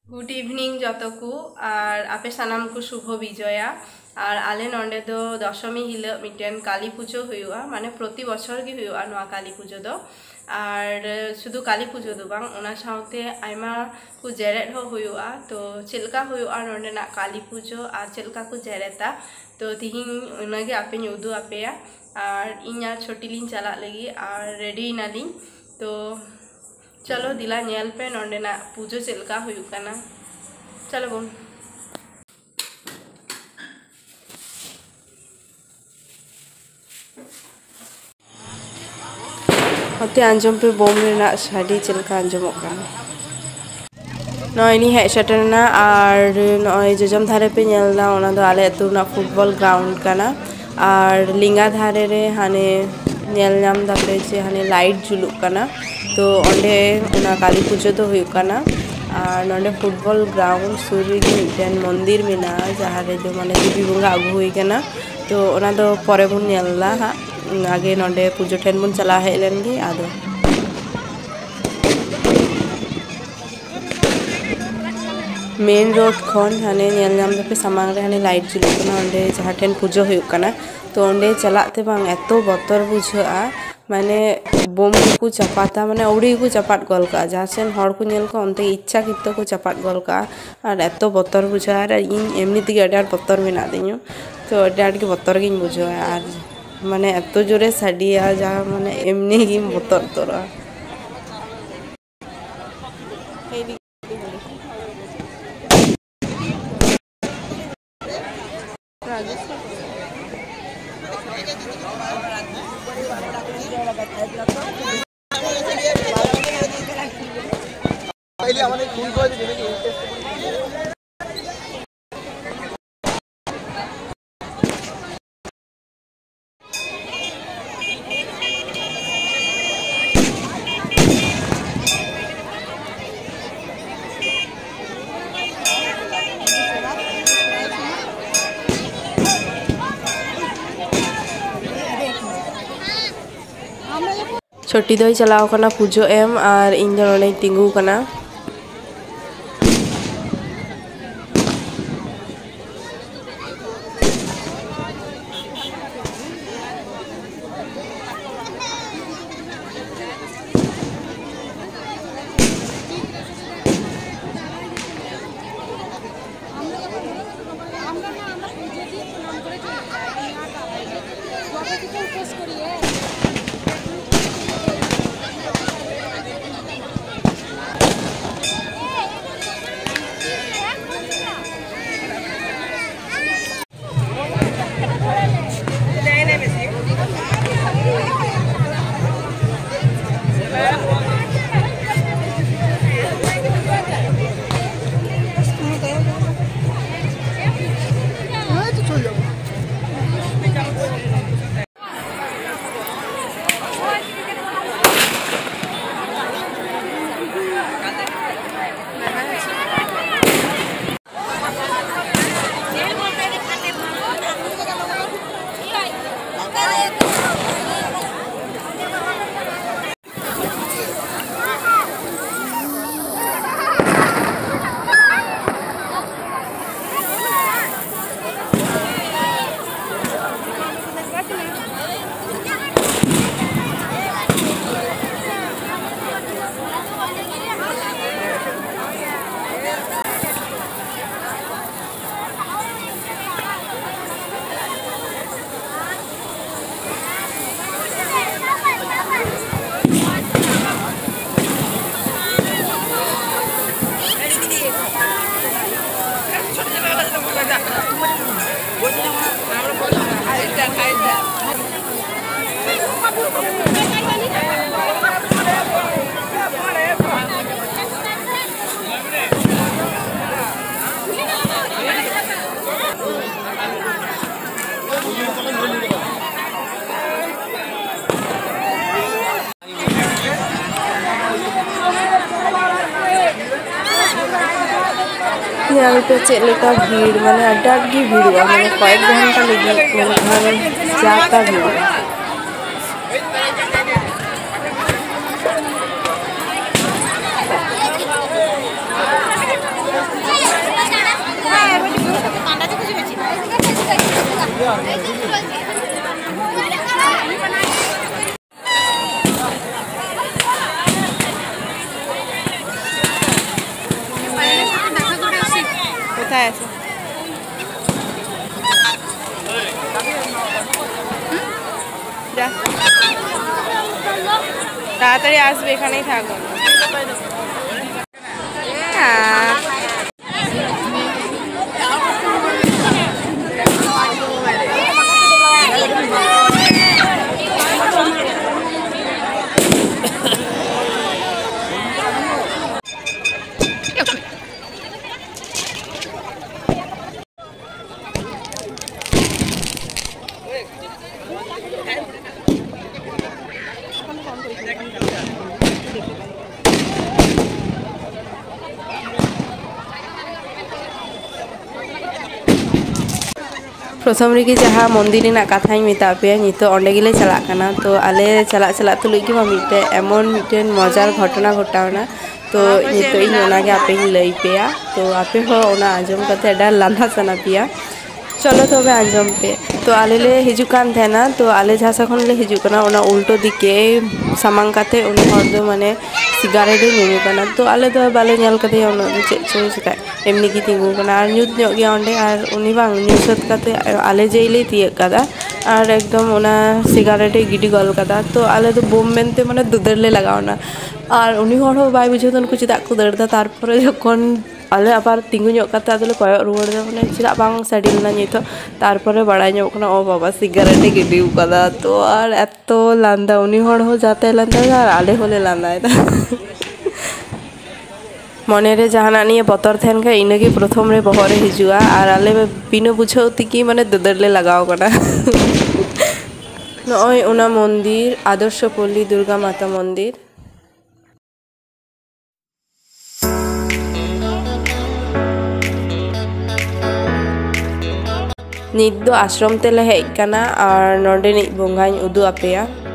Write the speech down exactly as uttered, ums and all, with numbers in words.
good evening जतो को और आपे सानाम को शुभ विजया और आले नोंडे दो दशमी हिलो मिटेन काली पुजो हुआ माने प्रति बछर गे हुआ नोआ काली पुजो दो और शुधु काली पुजो दो बांग ओना साउते आयमा को जेरेट हो हुआ तो चिलका हुआ नोंडे ना काली पुजो और चिलका को जेरेता तो तिहिं उनागे आपे उदू आपेया और इना छोटी लिन चला लगी और रेडी नालिन तो चलो दिला नेल पे नोंडे ना पूजो चिलका हुयुकाना चलो बोन होते आंजम पे बोम रेना साड़ी चिलका आंजमोग काना नॉइनी है शटरना और नॉय जजम धारे पे नेलना ओना दो आले अतुना फुटबॉल ग्राउंड काना और लिंगा धारे रे हाने नेल नाम दापे जे हाने लाइट जुलुक काना तो ओंडे ओना काली पुजो दो हुयुक काना और नोंडे फुटबॉल ग्राउंड सुर रे मिटेन मंदिर मेना जहाँ रे दो माने देवी बंगा आगु हुई काना तो ओना दो परे बुन नेलला हा आगे नोंडे पुजो ठेन बुन चला हेज लेन गे आदो मेन रोड खन हाने नेल नाम दापे सामांग रे हाने लाइट जुलुक काना ओंडे जहाँ ठेन पुजो हुयुक काना तो ओंडे चलाते बांग एतो बतर बुझाआ माने बोम को चपाता माने औड़ी को चपाट गल का जहाँ सेन हर को नेल को अंते इच्छा कितो को चपाट गल का और एतो बतर बुझा और इन एमनी तिगे अडार बतर मेना दियो तो अडार के बतर गिन बुझा और माने एतो जोरे साडिया जहाँ माने एमनी गी बतर तोरा छोटी दो चलाव कना पुजो एम और इन दो नोंडे तिंगु कना यहाँ पे चेलेका भीड़ माने अड्डा की भीड़ हुआ माने कয়েক घंटा लगी माने जाता भीड़ কোথায় আছে যা তাড়াতাড়ি আসবে এখানেই থাকবো प्रथम रेगे जहाँ मंदिर कथा मेता पे नित अंडे गेले चला कना तो आले चला चला तुलुई गे मिटे एमन मिटे मजार घटना घटावना तो नित इन ओनागे आपे लई पेया तो आपे हो ओना आंजम कते डा लांधा सना पिया चलो तबे आंजम पे तो आले ले हिजुकान थेना तो आले जहाँ सखन ले हिजुकना ओना उल्टो दिके सामांग काते उनी हर दो माने सिगारेट ᱧᱩ ᱠᱟᱱᱟ तो आले दो बाले ᱧᱮᱞ ᱠᱟᱫᱮ ᱚᱱᱟ ᱫᱚ ᱪᱮᱫ ᱪᱚᱭ ᱪᱮᱠᱟ एमनी की तिंगु कना आर ᱧᱩᱛ ᱧᱚᱜ ᱜᱮᱭᱟ ᱚᱸᱰे आर उनी बांग ᱧᱩ ᱥᱟᱹᱛ ᱠᱟᱛᱮ आले जेइले तियक कदा आर एकदम ओना सिगारेट गिडी गल कदा तो आले दो बोम मेनते माने दुदरले लगावना आर उनी हर हो बाय बुझे तन को चिदा को दरदा तारपरे जखन आले आबार तिंगु ᱧᱚᱜ ᱠᱟᱛᱮ आदले कयक रुवाड़ दा माने चिदा बांग साडिलना नितो तारपरे बाड़ाय ᱧᱚᱜ कना ओ बाबा सिगारेट गिडी कदा तो आर एतो लांदा उनी हर हो जाते लांदा आर आले होले लांदायदा मनेरे जहाना निये बतर थेन खा इनगे प्रथम रे बहरे हिजुआ आर आले बिना बुझाव तिकी माने ददरले लगाव कना नय ओना मंदिर आदर्शपल्ली दुर्गा माता मंदिर नित दो आश्रम तेले हेज कना आर नोंडे नि बोंगाई उदु आपेया